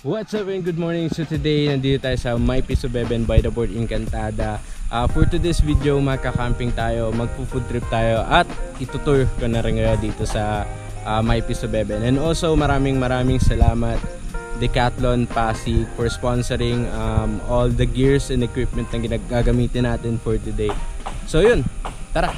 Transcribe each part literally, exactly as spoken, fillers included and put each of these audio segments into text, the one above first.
What's up and good morning. So today nandito tayo sa My Piso Beben by the board INKantada. uh, For today's video magka-camping tayo, magpo-food trip tayo at itutour ko na rin ngayon dito sa uh, My Piso Beben. And also maraming maraming salamat Decathlon Pasig for sponsoring um, all the gears and equipment na ginagagamitin natin for today. So yun, tara!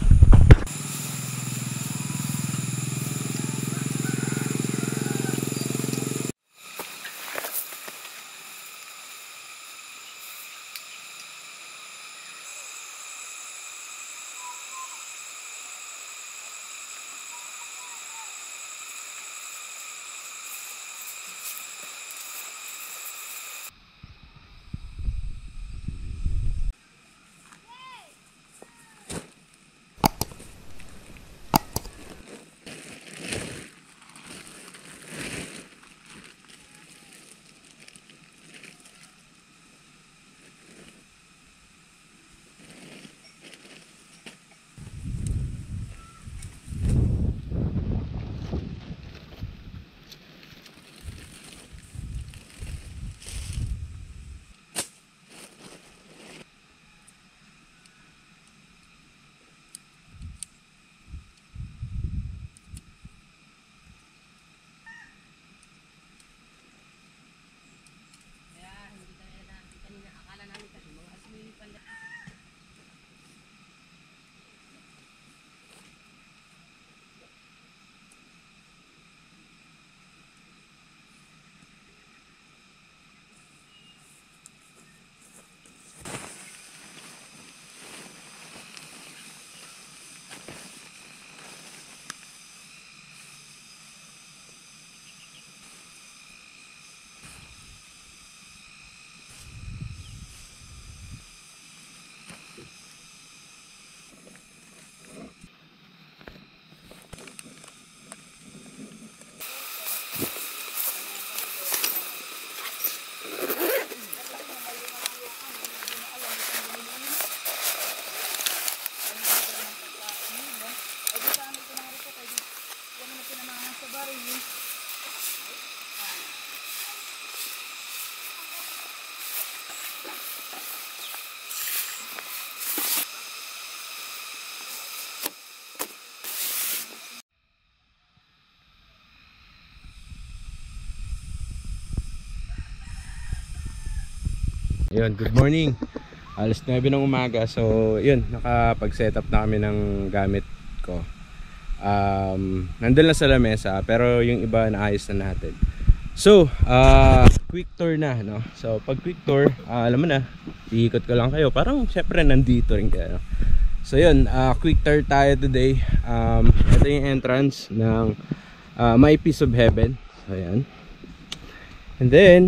Yun, good morning. Alas nuwebe ng umaga. So, yun, nakapag-setup na kami ng gamit ko. Um, nandun lang sa lamesa, pero yung iba naayos na natin. So, uh, quick tour na, no? So, pag quick tour, uh, alam mo na, iikot ko lang kayo. Parang, syempre, nandito rin kayo. So, yun, uh, quick tour tayo today. Um, ito yung entrance ng uh, My Piso Beben. So, yan. And then,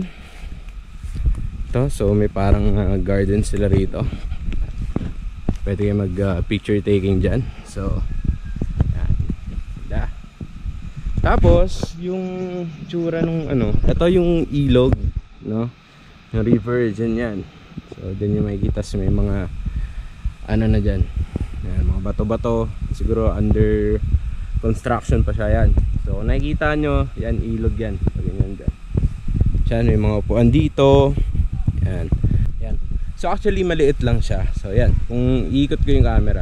so may parang uh, garden sila rito, pwede kayo mag uh, picture taking dyan. So yan. Da. Tapos yung tsura nung ano, ito yung ilog, no? Yung river dyan yan. So din yung makikita, may mga ano na dyan yan, mga bato bato, siguro under construction pa siya yan. So kung nakikita nyo yan, ilog yan. So ganyan dyan, dyan may mga upuan dito. Yan. Yan. So actually maliit lang siya. So yan, kung iikot ko yung camera,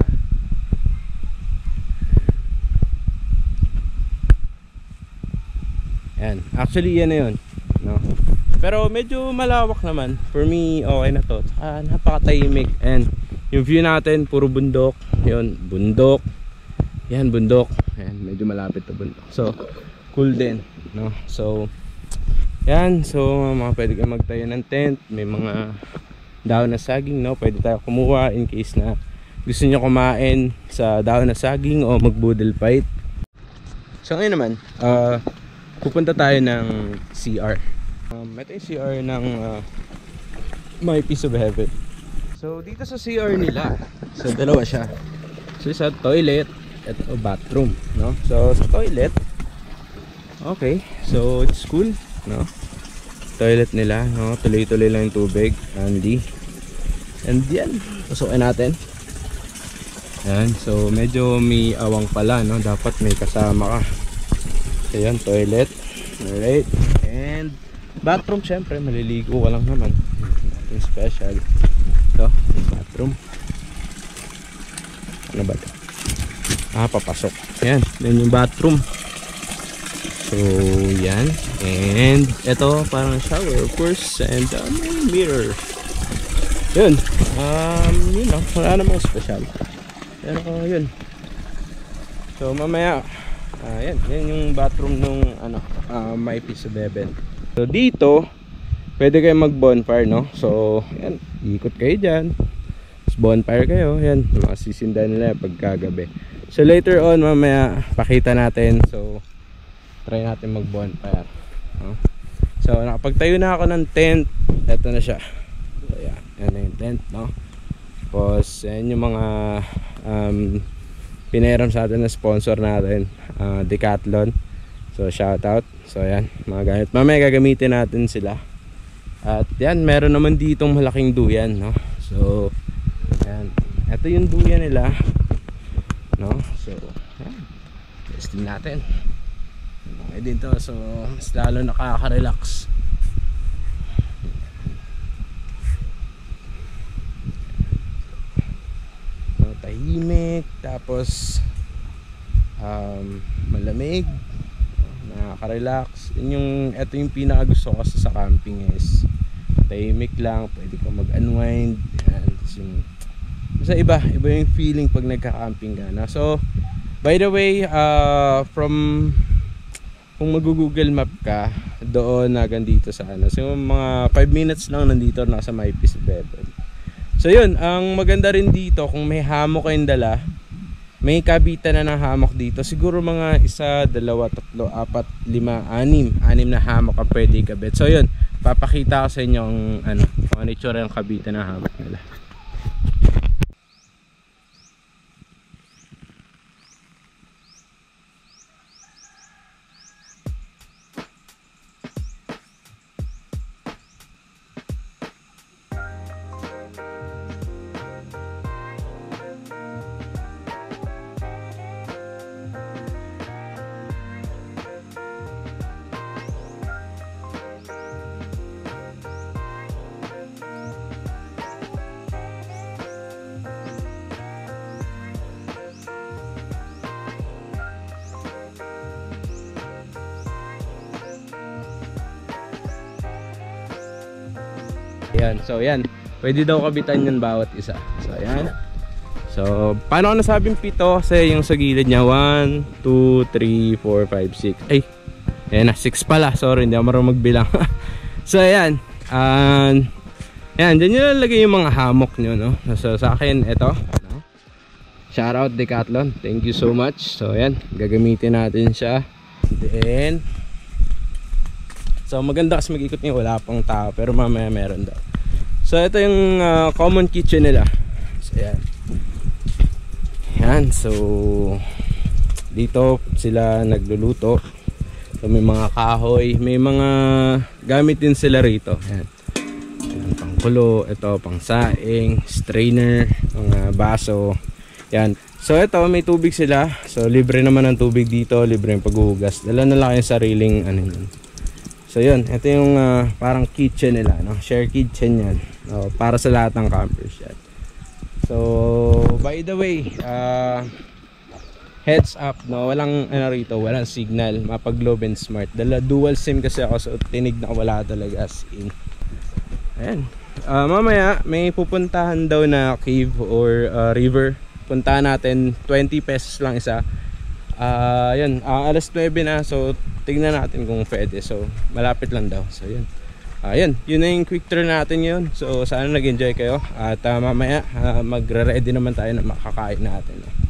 yan, actually yan na yun, no? Pero medyo malawak naman. For me, okay na to. Saka napakatahimik. And yung view natin, puro bundok. Yun, bundok. Yan, bundok. Yan, medyo malapit to bundok. So, cool din, no? So yan, so mga pwede kayo magtayo ng tent. May mga dahon na saging, no? Pwede tayo kumuha in case na gusto nyo kumain sa dahon na saging o mag-boodle fight. So ngayon naman, uh, pupunta tayo ng C R. um, Ito yung C R ng uh, My Piso Beben. So dito sa C R nila, so dalawa siya. So sa toilet at bathroom, no? So sa toilet, okay, so it's cool, no? Toilet nila, no? Tuloy-tuloy lang yung tubig, handy. And yan, pasukin natin. Yan, so medyo may awang pala, no? Dapat may kasama ka. So yan, toilet. Alright. And Bathroom, syempre maliligo ka lang naman. Nothing special. Ito, yung bathroom. Ano ba ito? Ah, papasok. Yan, yan yung bathroom. So, yan. And ito, parang shower, of course. And uh, may mirror. Yun. Um, yun lang. Wala namang special. Pero uh, yun. So, mamaya, uh, yan. Yan yung bathroom nung ano, uh, may piso beben. So, dito, pwede kayo mag bonfire, no? So, yan. Ikot kayo dyan. Bonfire kayo, yan, masisindan nila pagkagabi. So later on mamaya pakita natin. So try natin mag bonfire, no? So nakapagtayo na ako ng tent. Ito na siya. So yan, yan na yung tent, no? Tapos yan yung mga um, pinairam sa atin na sponsor natin, uh, Decathlon. So shout out. So yan, mga gamit, mamaya gagamitin natin sila. At yan, meron naman ditong malaking duyan, no? So yan, ito yung duyan nila, no? So yan, testing natin. Okay dito, so mas lalo nakaka-relax. So, tahimik, tapos um, malamig, nakaka-relax. Yun yung, ito yung pinaka gusto ko sa camping is tahimik lang, pwede ka mag-unwind. Yan, yung sa iba, iba yung feeling pag nagka-camping ka na. So, by the way, uh, from kung mag-google map ka, doon na dito sa ano. So, mga five minutes lang nandito na sa may piso beben. So, yun, ang maganda rin dito, kung may hammock kayong dala, may kabitan na ng hammock dito. Siguro mga isa, dalawa, tatlo, apat, lima, anim. Anim na hammock ang pwede kabit. So, yun, papakita ko sa inyo ang ano, kung ano itsura ng kabitan ng hammock nila. Yan, so yan, pwede daw kabitan yan bawat isa. So yan. So paano ko nasabing pito? Kasi yung sa gilid niya one, two, three, four, five, six. Ay, yan na, six pala. Sorry, hindi ako marunong magbilang. So yan, uh, yan, dyan nyo lalagay yung mga hammock nyo, no? So sa akin, ito, no? Shout out Decathlon, thank you so much. So yan, gagamitin natin siya. Then so maganda kasi mag-ikot niya, wala pang tao, pero mamaya meron daw. So ito yung uh, common kitchen nila. So yan. Yan, so dito sila nagluluto. So may mga kahoy, may mga gamit din sila rito. Yan. Yan, pangkulo, ito pang saing, strainer, mga baso. Yan. So ito may tubig sila. So libre naman ang tubig dito, libre yung paghuhugas. Dala na lang yung sariling ano yun. So yun, ito yung uh, parang kitchen nila, no? Share kitchen yan, no? Para sa lahat ng campers yan. So by the way, uh, heads up, no? Walang ano rito, walang signal, mapag Lumens Smart. Dala dual sim kasi ako, so tinig na wala talaga as in. Ayan, uh, mamaya may pupuntahan daw na cave or uh, river. Puntahan natin, twenty pesos lang isa. Uh, yun, uh, alas nuwebe na, so tingnan natin kung pwede. So malapit lang daw. So yun, uh, yun, yun na yung quick tour natin yun. So sana nag-enjoy kayo. At uh, mamaya uh, magre-ready naman tayo na makakain natin, no?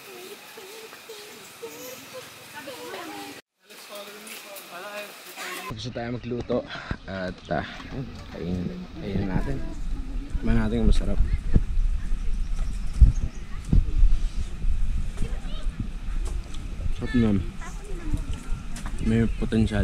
Gusto tayo magluto at uh, kainin, kainin natin. Kumain natin yung masarap. Sarap naman. May potensyal.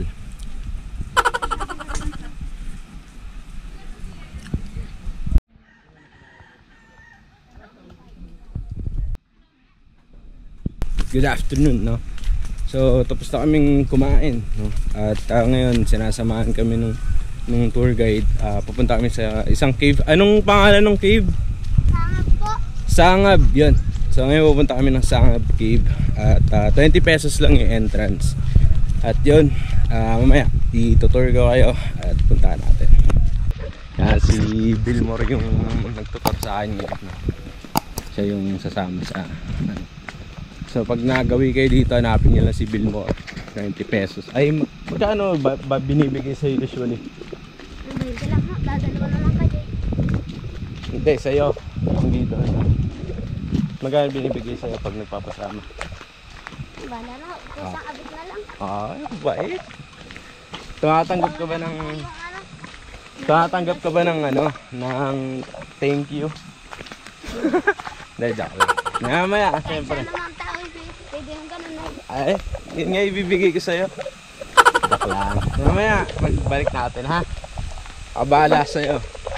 Good afternoon, no? So, tapos na kaming kumain, no? At uh, ngayon, sinasamahan kami nung, nung tour guide. Uh, pupunta kami sa isang cave. Anong pangalan ng cave? Sangab po. Sangab, yun. So, ngayon pupunta kami ng Sangab Cave. At uh, twenty pesos lang yung entrance. At yun, uh, mamaya, itutour ko kayo at punta natin. Yan, si Billmore yung nagtutor sa akin ngayon. Siya yung sasama sa ano. So pag nagawi kayo dito, hanapin nyo lang si Billmore. twenty pesos. Ay, magkano ba, ba binibigay sa'yo usually? Hindi lang ha, dadalawa naman kayo. Hindi, sa'yo. Kung dito. Magkano binibigay sa'yo pag nagpapasama? Bala na, kusang abot na lang. Ay, bait. Tumatanggap ka ba ng... Tumatanggap ka ba ng ano? Ng thank you? Dahil joke lang. Namaya, siyempre. Kahit naman tao, pwede yung ganun na. Ay, yun nga ibibigay ko sa'yo. Joke lang. Mamaya, magbalik natin ha. Abala sa'yo.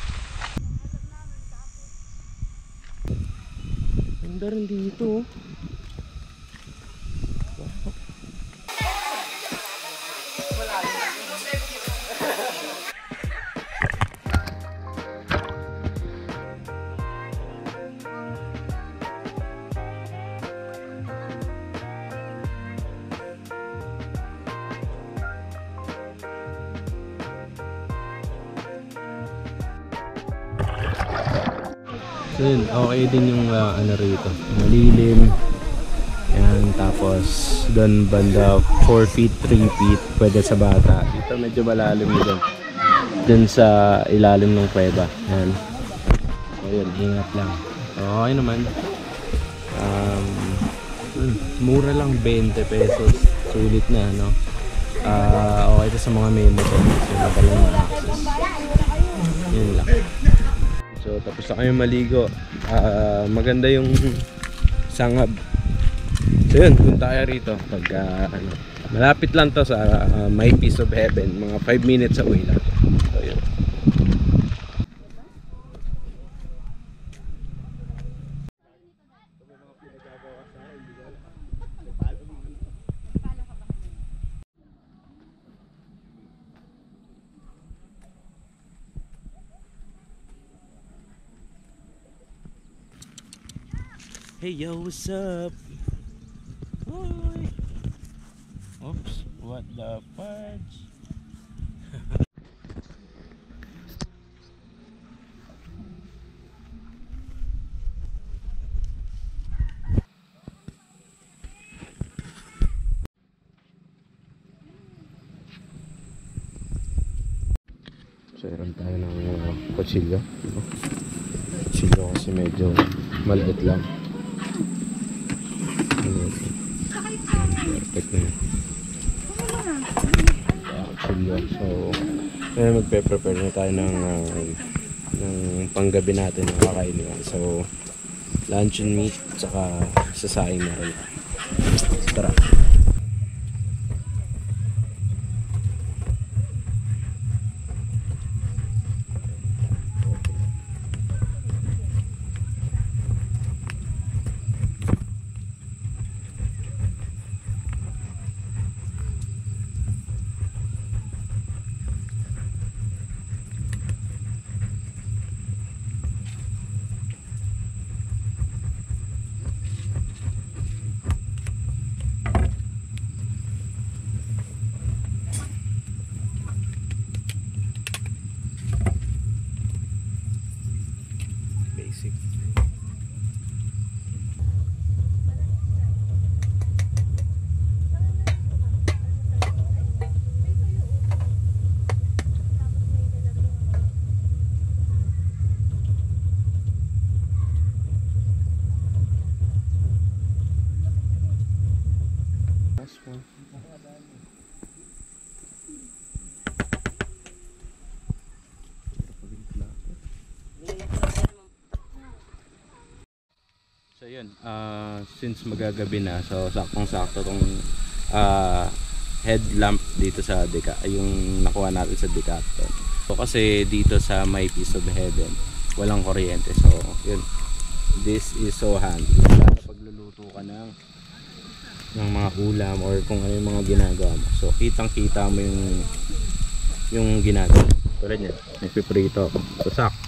Ganda rin dito. So yun, okay din yung uh, ano rito, malilim. Yan, tapos doon banda four feet, three feet, pwede sa bata. Dito medyo malalim yun. Doon sa ilalim ng kuweba. Yan. So yun, ingat lang. Okay naman. Um, mura lang, twenty pesos. Sulit na, no? Uh, okay ito sa mga may motor. So madala yung access. Yun lang. So tapos na kayo maligo. Uh, maganda yung Sangab. So yun, punta kayo rito pag uh, ano, malapit lang to sa uh, My Piece of Heaven. Mga five minutes away lang. So yun. Hey yo, what's up? Hi. Oops, what the fudge? So, meron tayo ng uh, kutsilyo. Kutsilyo kasi medyo maliit lang. Perfect na yun. So, ngayon magpe-prepare na tayo ng, uh, ng panggabi natin ng kakainin. So, lunch and meat, saka sasaing na rin. Tara. last one. So yun, uh, since magagabi na, so saktong-sakto tong uh, headlamp dito sa Deca, yung nakuha natin sa Decathlon. So kasi dito sa My Piece of Heaven, walang kuryente. So yun, this is so handy. Para pagluluto ka ng, ng mga ulam or kung ano yung mga ginagawa mo. So kitang-kita mo yung yung ginagawa. Tulad niya, nagpiprito ako. So sakto.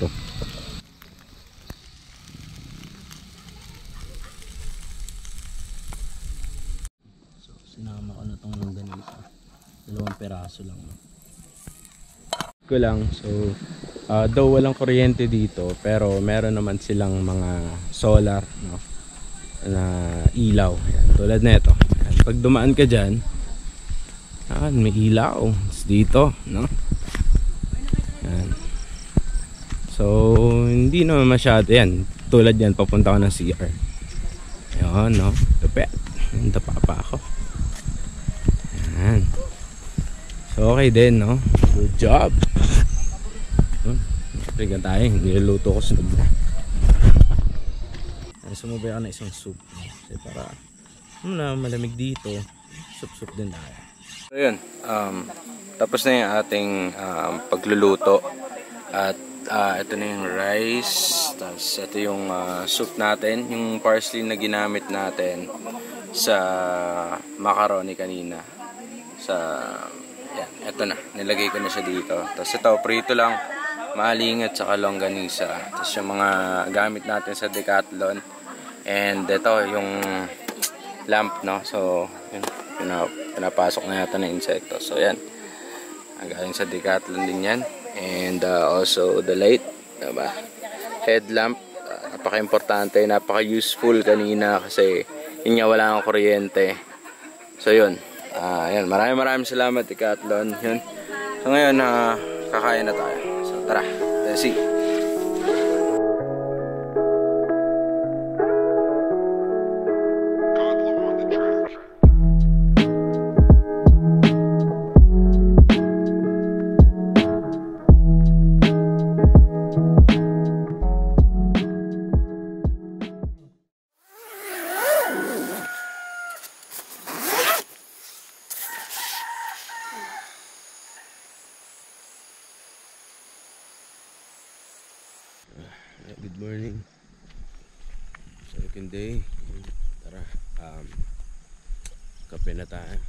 Sinama ko na itong ganito. Dalawang peraso lang. Ko lang. So, uh, though walang kuryente dito, pero meron naman silang mga solar, no? Na ilaw. Ayan, tulad na ito. Ayan, pag dumaan ka dyan, ayan, may ilaw. It's dito, no? Ayan. So, hindi naman masyado. Ayan, tulad yan, papunta ko ng C R. Ayan, no? Lupet. Nanda pa pa ako. Ayan. So okay din, no? Good job. Tignan tayo, niluluto ko sunod na. Sumubay ako na isang soup, no? Kasi para ano na, malamig dito, soup-soup din tayo. So yun, um, tapos na yung ating um, pagluluto. At uh, ito na yung rice. Tapos ito yung uh, soup natin, yung parsley na ginamit natin sa macaroni kanina. Sa yan, eto na, nilagay ko na siya dito. Tapos ito, prito lang, maling at saka longganisa. Tapos yung mga gamit natin sa Decathlon. And ito, yung lamp, no? So, yun, pinap pinapasok na yata ng insekto. So, yan. Galing sa Decathlon din yan. And uh, also the light, diba? Headlamp, uh, napaka-importante, napaka-useful kanina kasi yun nga, wala kang kuryente. So, yun. Uh, yan, maraming maraming salamat Decathlon. Yun. So ngayon uh, kakain na tayo. So tara, let's see. Good morning. Second day. Tara, um, kape na tayo.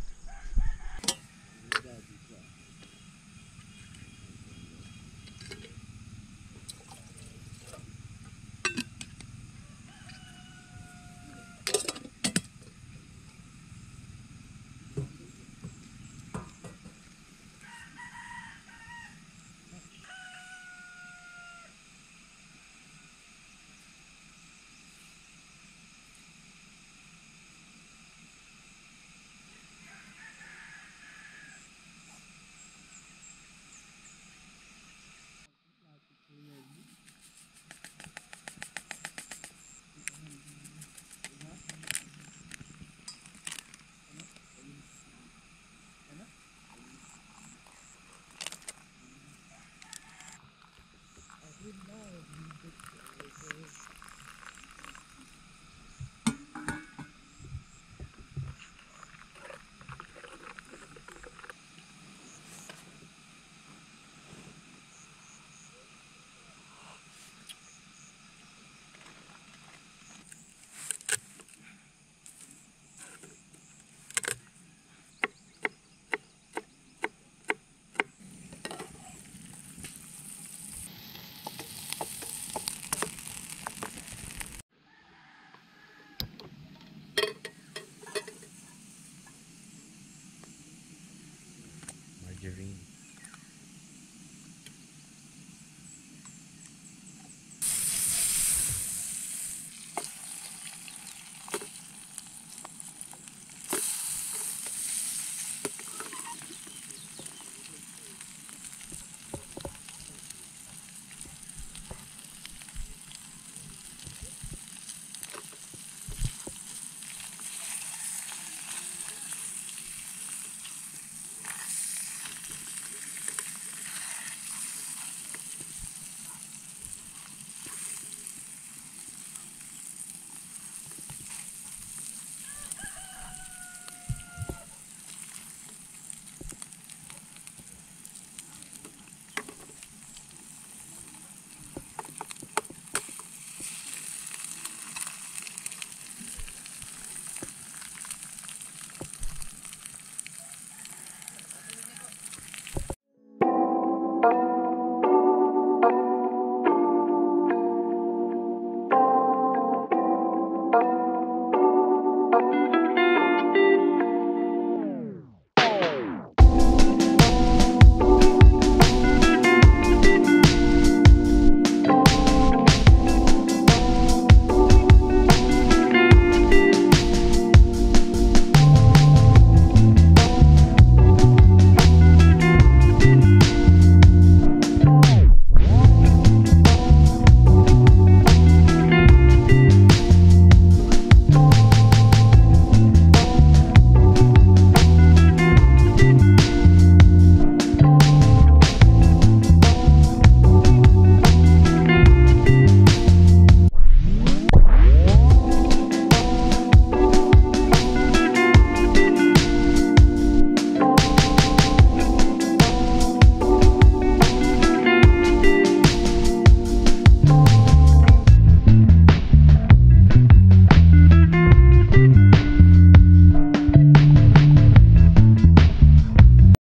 Margarine.